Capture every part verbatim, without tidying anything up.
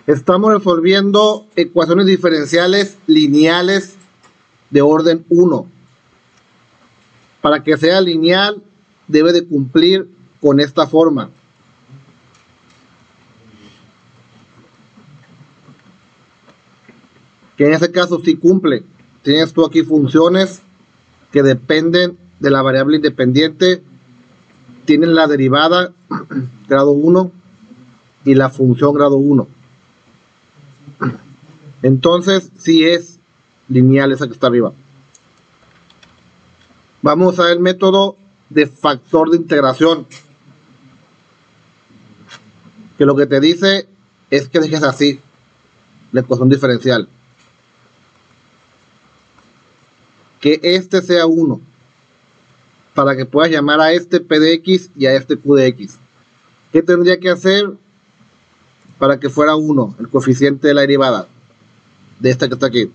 Estamos resolviendo ecuaciones diferenciales lineales de orden uno. Para que sea lineal, debe de cumplir con esta forma. Que en ese caso sí cumple. Tienes tú aquí funciones que dependen de la variable independiente. Tienen la derivada grado uno y la función grado uno. Entonces, sí es lineal esa que está arriba. Vamos a ver el método de factor de integración. Que lo que te dice es que dejes así la ecuación diferencial. Que este sea uno. Para que puedas llamar a este P de X y a este Q de X. ¿Qué tendría que hacer para que fuera uno, el coeficiente de la derivada? De esta que está aquí.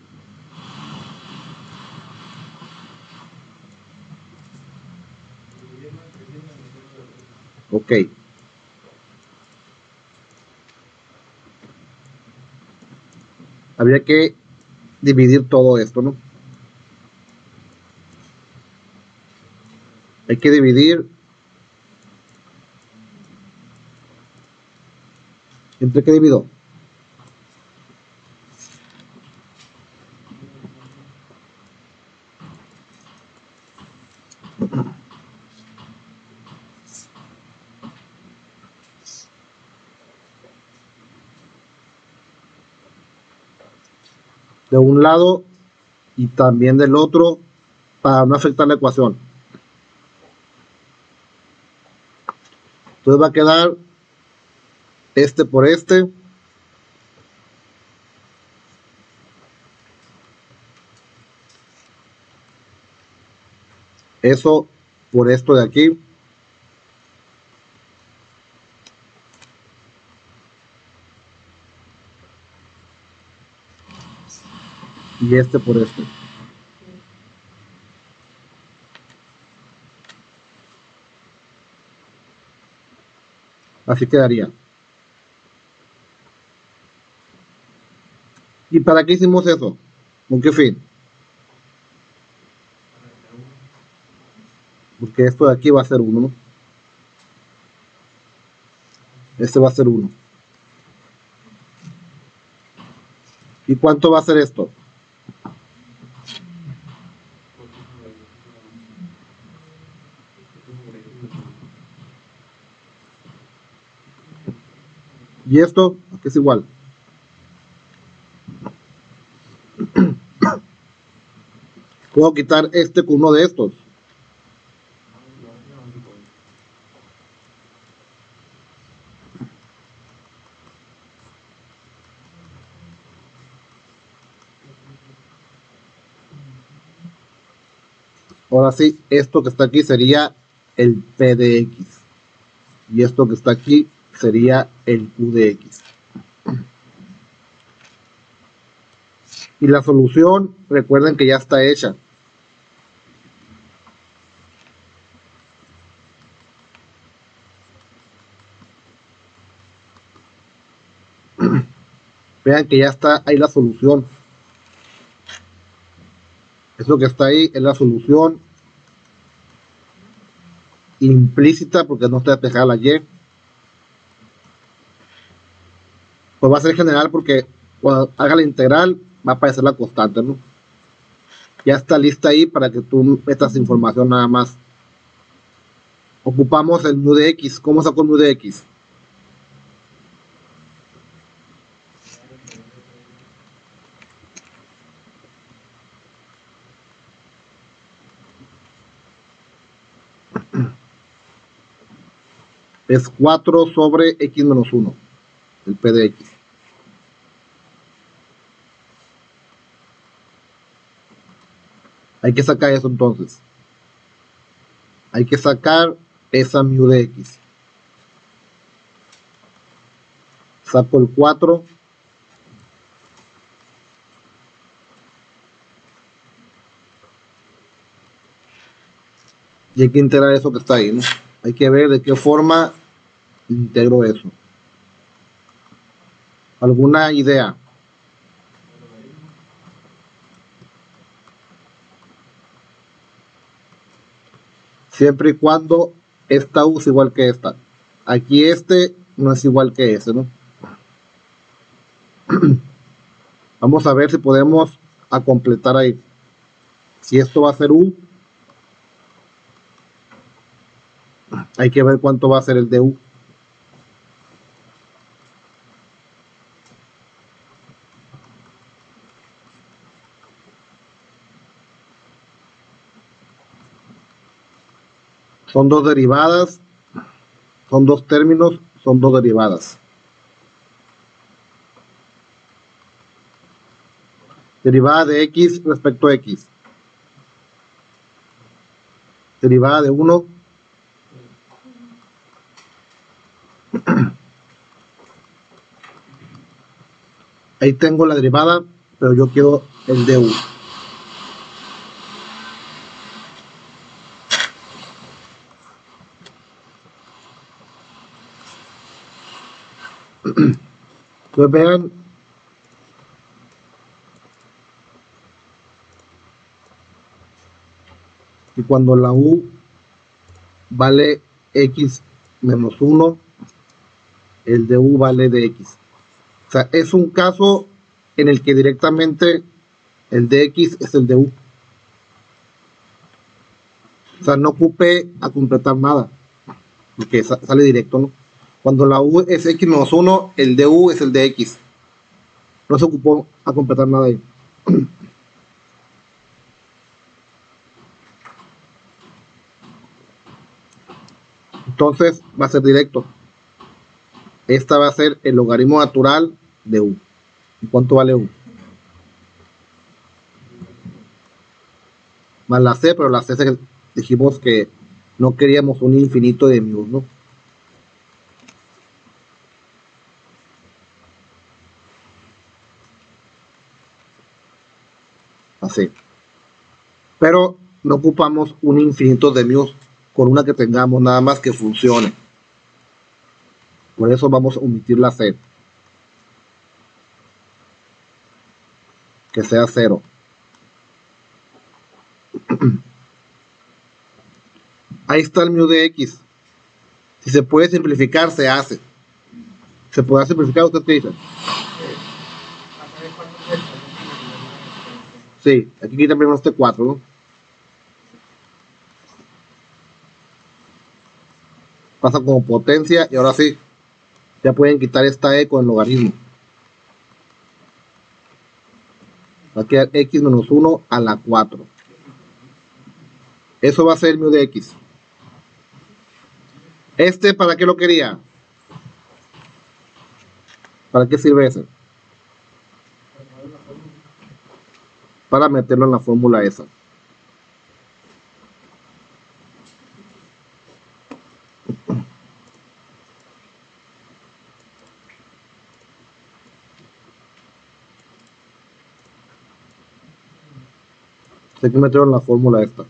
Ok. Habría que dividir todo esto, ¿no? Hay que dividir ¿entre qué divido? De un lado y también del otro para no afectar la ecuación. Entonces va a quedar este por este. Eso por esto de aquí. Y este por este. Así quedaría. ¿Y para qué hicimos eso? ¿Con qué fin? Porque esto de aquí va a ser uno, ¿no? Este va a ser uno. ¿Y cuánto va a ser esto? Y esto, aquí es igual. Puedo quitar este con uno de estos. Ahora sí, esto que está aquí sería el P de X. Y esto que está aquí sería el Q de X. Y la solución, recuerden que ya está hecha. Vean que ya está ahí la solución. Eso que está ahí es la solución implícita porque no está despejada la Y. Pues va a ser general porque cuando haga la integral va a aparecer la constante, ¿no? Ya está lista ahí para que tú metas información nada más. Ocupamos el mu de X. ¿Cómo saco el mu de X? Es cuatro sobre X menos uno. El P de X. Hay que sacar eso entonces. Hay que sacar esa mu de X. Saco el cuatro. Y hay que integrar eso que está ahí, ¿no? Hay que ver de qué forma integro eso. ¿Alguna idea? Siempre y cuando esta U es igual que esta. Aquí este no es igual que ese, ¿no? Vamos a ver si podemos a completar ahí. Si esto va a ser U, hay que ver cuánto va a ser el de U. Son dos derivadas, son dos términos, son dos derivadas. Derivada de X respecto a X. Derivada de uno. Ahí tengo la derivada, pero yo quiero el de U. Entonces vean, y cuando la U vale X menos uno, el de U vale de X. O sea, es un caso en el que directamente el de X es el de U. O sea, no ocupe a completar nada, porque sale directo, ¿no? Cuando la U es X menos uno, el de U es el de X. No se ocupó a completar nada ahí. Entonces va a ser directo. Esta va a ser el logaritmo natural de U. ¿Y cuánto vale U? Más la C, pero la C dijimos que no queríamos un infinito de mu, ¿no? Así. Pero no ocupamos un infinito de mu con una que tengamos, nada más que funcione. Por eso vamos a omitir la C. Que sea cero. Ahí está el mu de X. Si se puede simplificar, se hace. ¿Se puede simplificar? ¿Usted qué dice? Sí, aquí quita primero este cuatro, ¿no? Pasa como potencia y ahora sí, ya pueden quitar esta E con el logaritmo. Va a quedar X menos uno a la cuatro. Eso va a ser el mu de X. Este, ¿para qué lo quería? ¿Para qué sirve ese? Para meterlo en la fórmula esa. Hay que meterlo en la fórmula esta.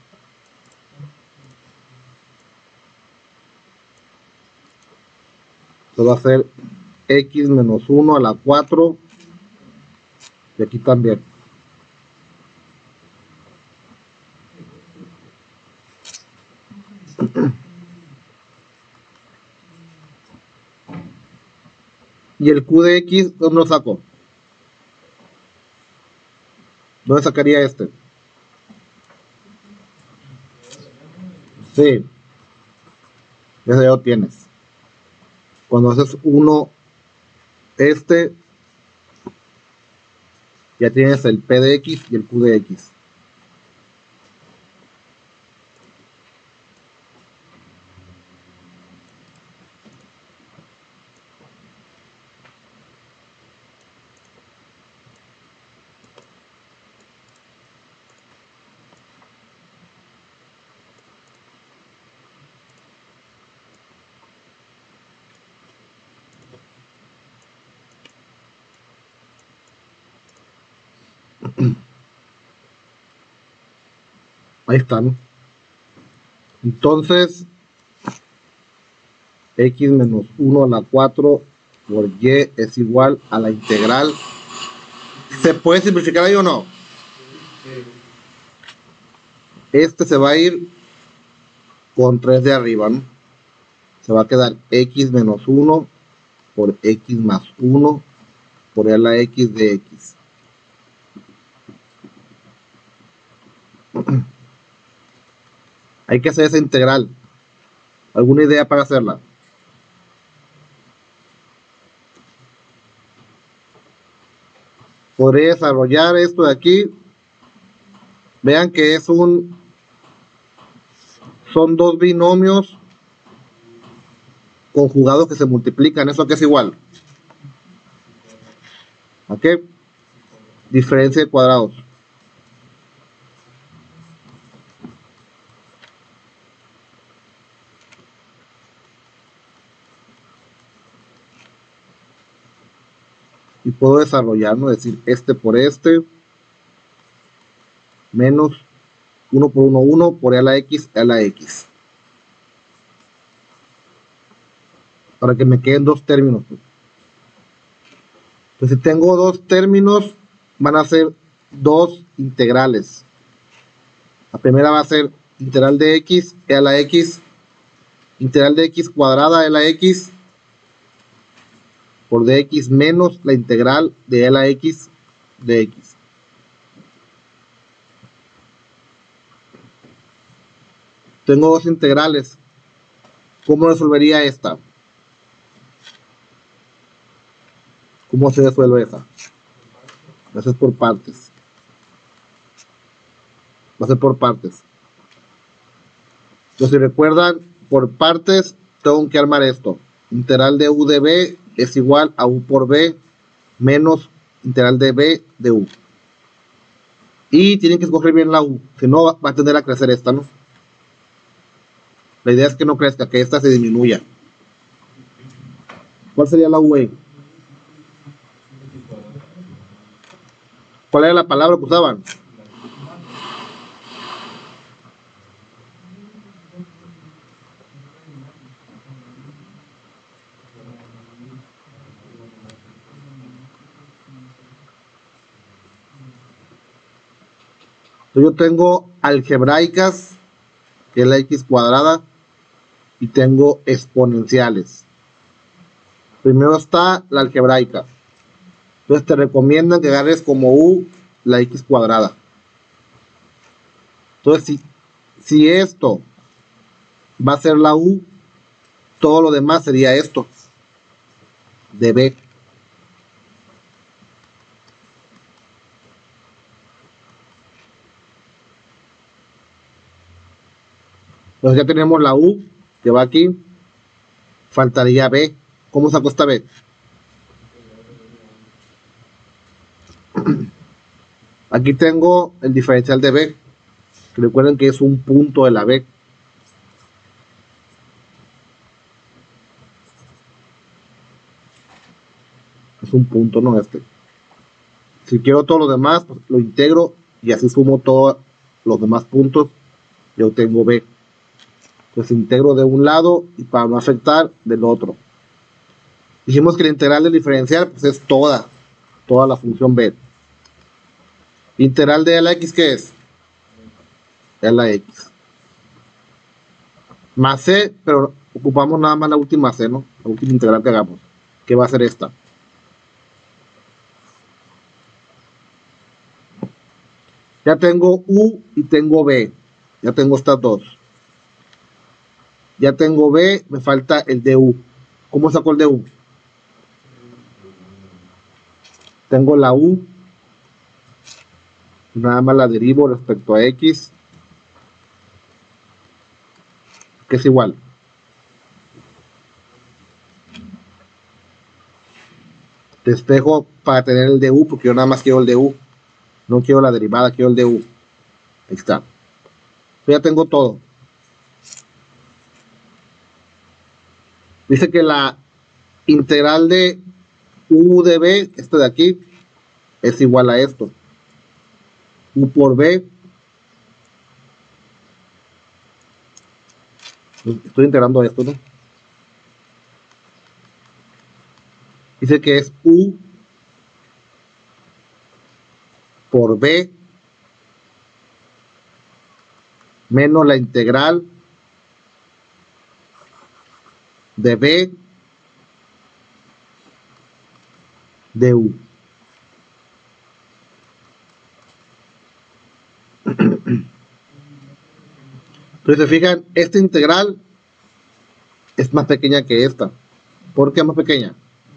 Esto va a ser X menos uno a la cuatro. Y aquí también. Y el Q de X, ¿dónde lo saco? ¿Dónde sacaría este? Sí. Ese ya lo tienes. Cuando haces uno, este, ya tienes el P de X y el Q de X. Ahí están. Entonces, X menos uno a la cuatro por y es igual a la integral. ¿Se puede simplificar ahí o no? Este se va a ir con tres de arriba, ¿no? Se va a quedar x menos uno por x más uno por a la x de x. Hay que hacer esa integral. ¿Alguna idea para hacerla? Podré desarrollar esto de aquí. Vean que es un son dos binomios conjugados que se multiplican. ¿Eso qué es igual? ¿A qué? Diferencia de cuadrados. Y puedo desarrollar, ¿no? Decir este por este menos uno por uno, uno por a la x, a la x. Para que me queden dos términos. Entonces, si tengo dos términos, van a ser dos integrales. La primera va a ser integral de x, e a la x, integral de x cuadrada, e a la x, por dx menos la integral de e a la x de x. Tengo dos integrales. ¿Cómo resolvería esta? ¿Cómo se resuelve esa? Va a ser por partes. Va a ser por partes. Entonces, si recuerdan, por partes tengo que armar esto. Integral de u de b es igual a u por b menos integral de b de u. Y tienen que escoger bien la u, si no va a tender a crecer esta, ¿no? La idea es que no crezca, que esta se disminuya. ¿Cuál sería la u? ¿Cuál era la palabra que usaban? Yo tengo algebraicas, que es la x cuadrada, y tengo exponenciales. Primero está la algebraica. Entonces te recomiendan que agarres como u la x cuadrada. Entonces, si, si esto va a ser la u, todo lo demás sería esto, de b. Entonces ya tenemos la u, que va aquí. Faltaría b. ¿Cómo saco esta b? Aquí tengo el diferencial de b. Recuerden que es un punto de la b. Es un punto, no este. Si quiero todo lo demás, pues lo integro y así sumo todos los demás puntos. Yo tengo b. Pues integro de un lado y para no afectar del otro. Dijimos que la integral del diferencial pues es toda, toda la función b. Integral de a la x, ¿qué es? A la x. Más c, pero ocupamos nada más la última c, ¿no? La última integral que hagamos. ¿Qué va a ser esta? Ya tengo u y tengo b. Ya tengo estas dos. Ya tengo b, me falta el du. ¿Cómo saco el du? Tengo la u. Nada más la derivo respecto a x. Que es igual. Despejo para tener el du, porque yo nada más quiero el du. No quiero la derivada, quiero el du. Ahí está. Yo ya tengo todo. Dice que la integral de u de b, esto de aquí, es igual a esto. U por b. Estoy integrando esto, ¿no? Dice que es u por b menos la integral de b de u. Entonces, se fijan, esta integral es más pequeña que esta. ¿Por qué es más pequeña?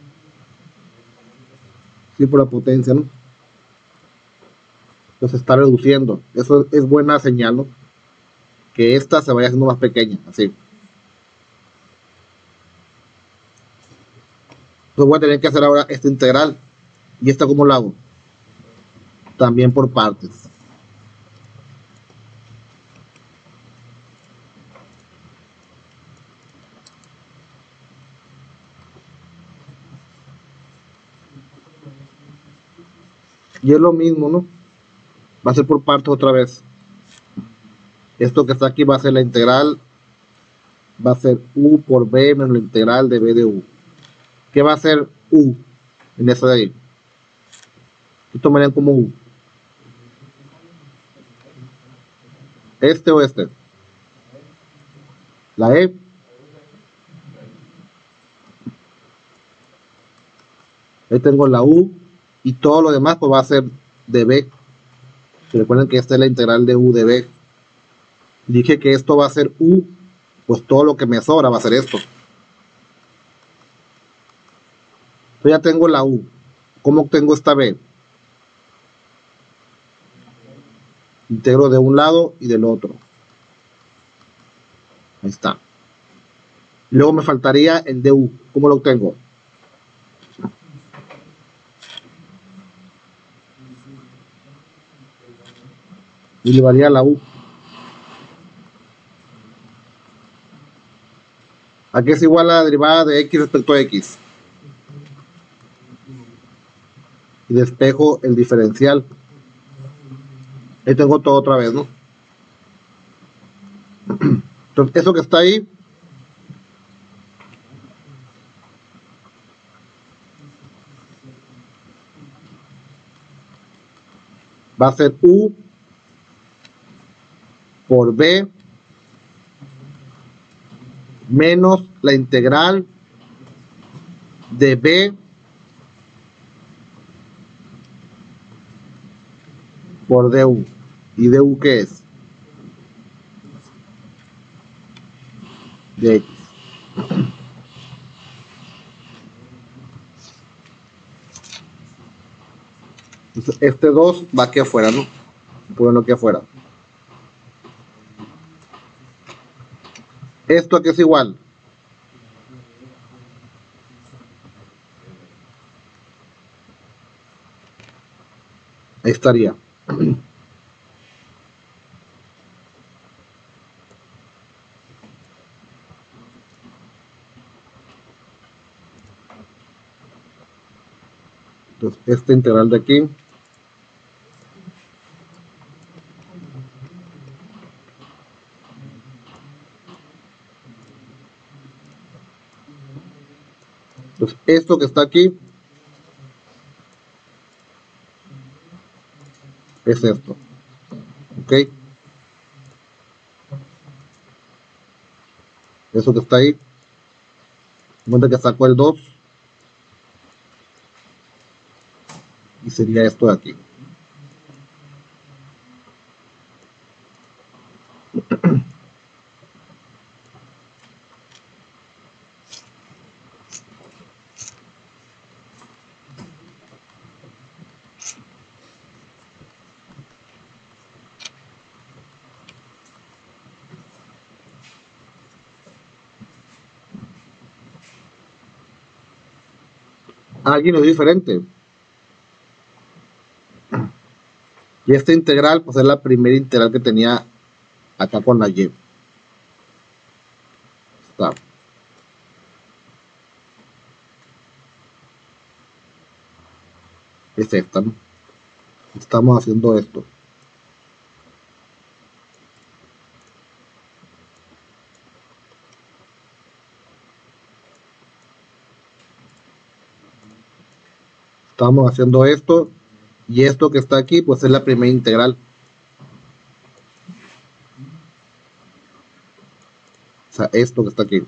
Sí, por la potencia, ¿no? Entonces está reduciendo. Eso es buena señal, ¿no? Que esta se vaya haciendo más pequeña, así. Entonces voy a tener que hacer ahora esta integral. ¿Y esta cómo la hago? También por partes. Y es lo mismo, ¿no? Va a ser por partes otra vez. Esto que está aquí va a ser la integral. Va a ser u por b menos la integral de b de u. ¿Qué va a ser u en eso de ahí? ¿Qué tomarían como u? ¿Este o este? La e. Ahí tengo la u. Y todo lo demás pues va a ser de b. Recuerden que esta es la integral de u de b. Dije que esto va a ser u. Pues todo lo que me sobra va a ser esto. Yo ya tengo la u. ¿Cómo obtengo esta b? Integro de un lado y del otro. Ahí está. Luego me faltaría el du. ¿Cómo lo obtengo? Y le varía la u. ¿A qué es igual a la derivada de x respecto a x? Y despejo el diferencial. Ahí tengo todo otra vez, ¿no? Entonces, eso que está ahí va a ser u por b menos la integral de b por du. ¿Y du qué es? De x. Entonces, este dos va aquí afuera, ¿no? Ponerlo aquí afuera. ¿Esto a qué es igual? Ahí estaría. Entonces, esta integral de aquí entonces, esto que está aquí es esto. ¿Ok? Eso que está ahí. Cuenta que saco el dos. Y sería esto de aquí. Alguien lo es diferente. Y esta integral, pues es la primera integral que tenía acá con la y. Está. Es esta, ¿no? Estamos haciendo esto. Estamos haciendo esto, y esto que está aquí, pues es la primera integral. O sea, esto que está aquí.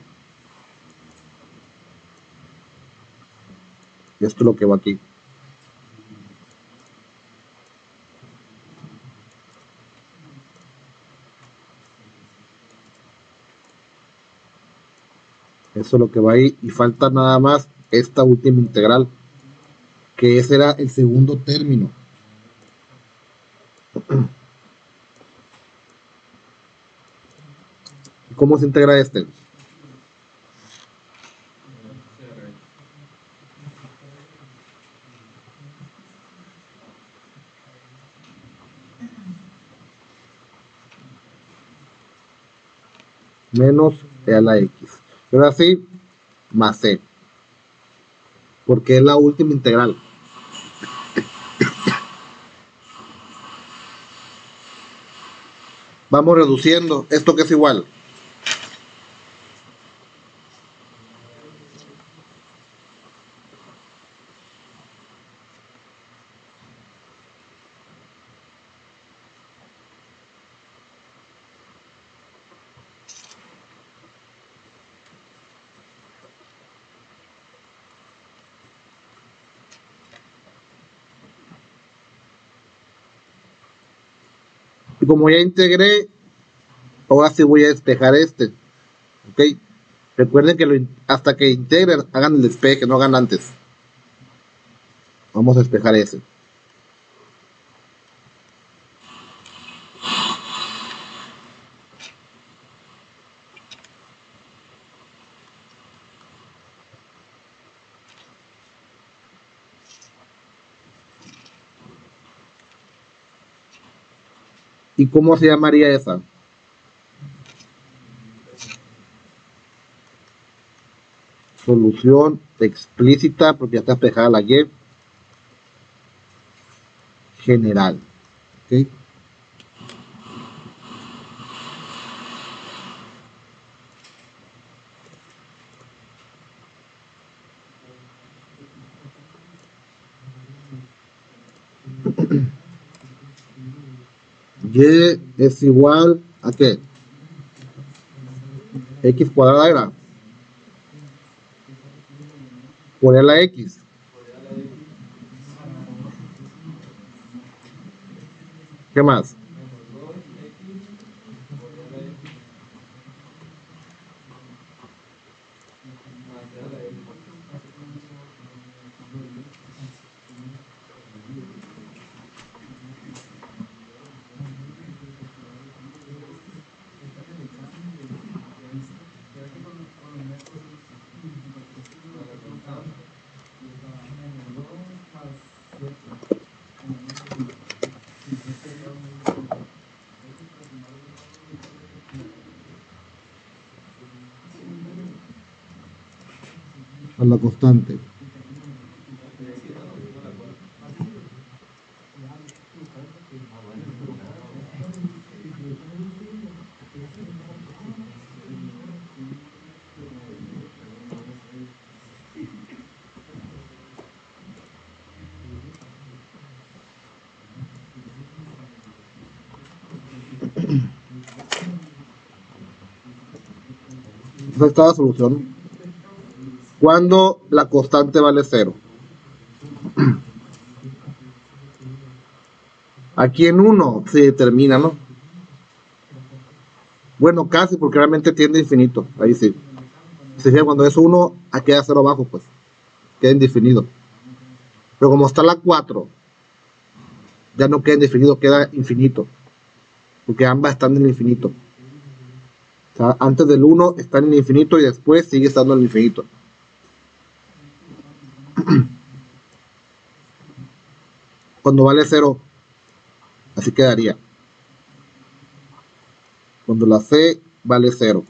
Y esto es lo que va aquí. Eso es lo que va ahí. Y falta nada más esta última integral, que ese era el segundo término. ¿Cómo se integra este? Menos e a la x. Pero así, más c. Porque es la última integral. Vamos reduciendo. ¿Esto que es igual? Y como ya integré, ahora sí voy a despejar este. ¿Ok? Recuerden que lo, hasta que integren, hagan el despeje, no hagan antes. Vamos a despejar ese. ¿Y cómo se llamaría esa? Solución explícita, porque ya está despejada la Y. General. ¿Ok? Y es igual a ¿qué? X cuadrada era. Por la X. ¿Qué más? A la constante. Esa está la solución. Cuando la constante vale cero. Aquí en uno se determina, ¿no? Bueno, casi, porque realmente tiende a infinito. Ahí sí. Se fijan, cuando es uno, aquí queda cero abajo, pues. Queda indefinido. Pero como está la cuatro, ya no queda indefinido, queda infinito. Porque ambas están en el infinito. O sea, antes del uno está en el infinito y después sigue estando en el infinito. Cuando vale cero, así quedaría. Cuando la C vale cero.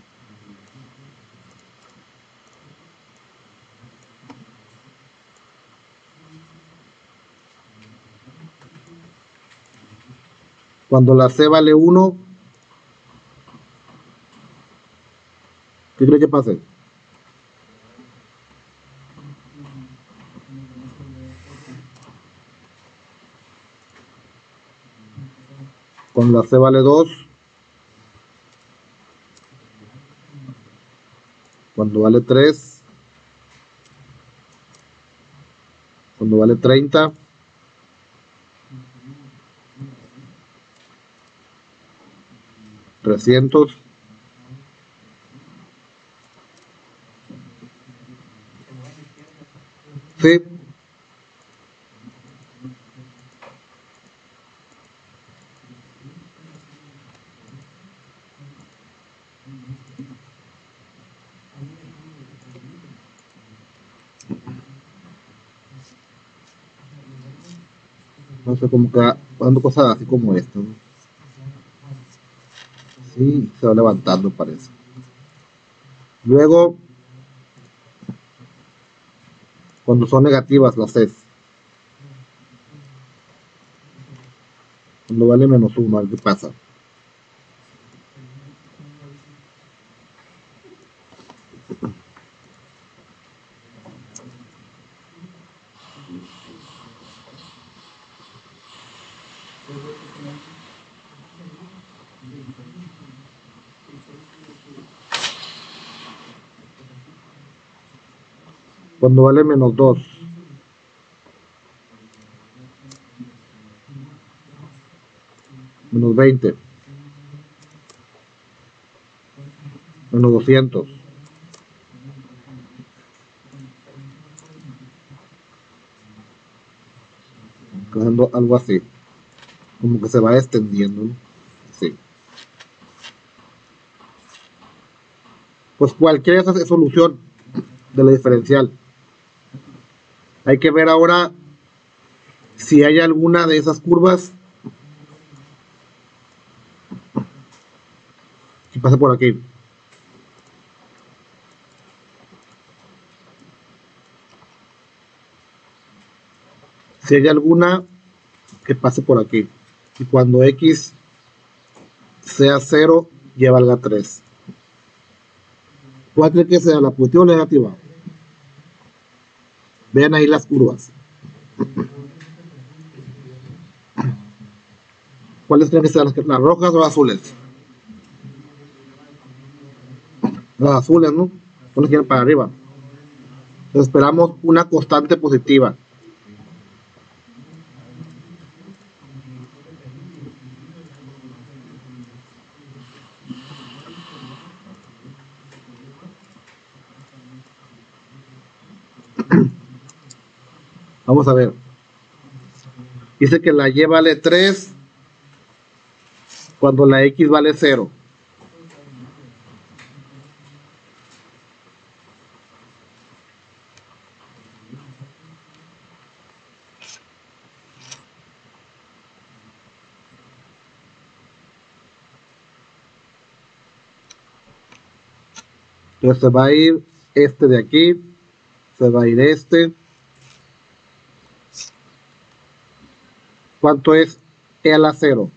Cuando la C vale uno, ¿qué cree que pase? Cuando la C vale dos, cuando vale tres, cuando vale treinta, trescientos, sí. No sé, como que dando cosas así como esto, ¿no? Sí, se va levantando, parece. Luego, cuando son negativas las Cs, cuando vale menos uno, a ver qué pasa. Cuando vale menos dos, menos veinte, menos doscientos, quedando algo así, como que se va extendiendo, ¿no? Sí. Pues cualquiera de esas es solución de la diferencial. Hay que ver ahora si hay alguna de esas curvas que pase por aquí. Si hay alguna que pase por aquí. Y cuando X sea cero, ya valga tres. ¿Cuál cree que sea, la positiva o la negativa? Vean ahí las curvas. ¿Cuáles creen que sean las, las rojas o las azules? Las azules, ¿no? Son las que quieren para arriba. Entonces esperamos una constante positiva. Vamos a ver. Dice que la Y vale tres cuando la X vale cero. Entonces se va a ir este de aquí, se va a ir este. ¿Cuánto es E a la cero?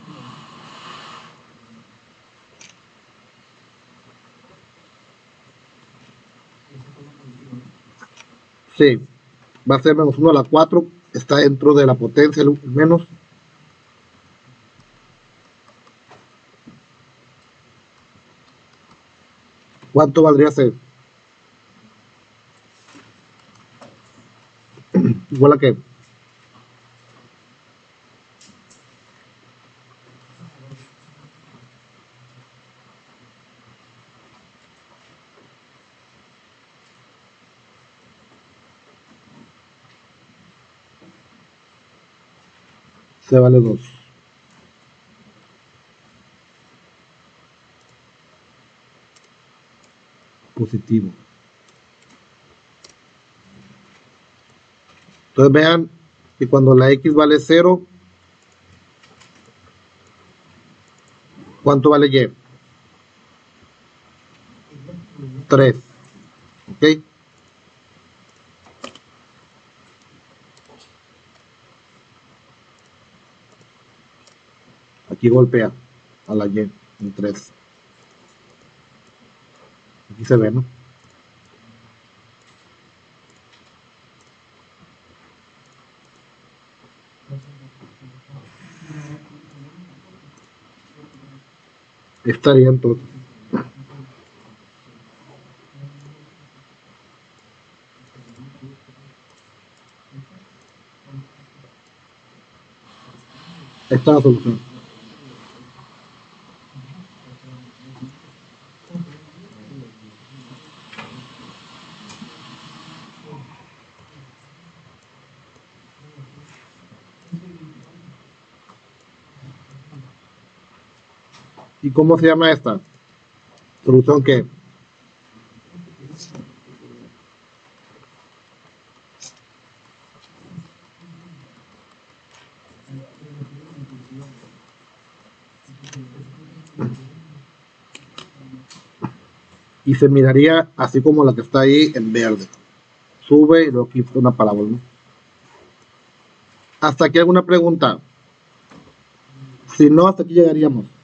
Sí, va a ser menos uno a la cuatro, está dentro de la potencia, el menos. ¿Cuánto valdría ser? Igual a que se vale dos. Positivo. Entonces vean que cuando la X vale cero, ¿cuánto vale Y? tres. ¿Ok? Aquí golpea a la Y en tres. Aquí se ve, ¿no? Estaría entonces. Esta es la solución. ¿Y cómo se llama esta? ¿Solución qué? Y se miraría así como la que está ahí en verde. Sube y luego quita una parábola, ¿no? ¿Hasta aquí alguna pregunta? Si no, hasta aquí llegaríamos.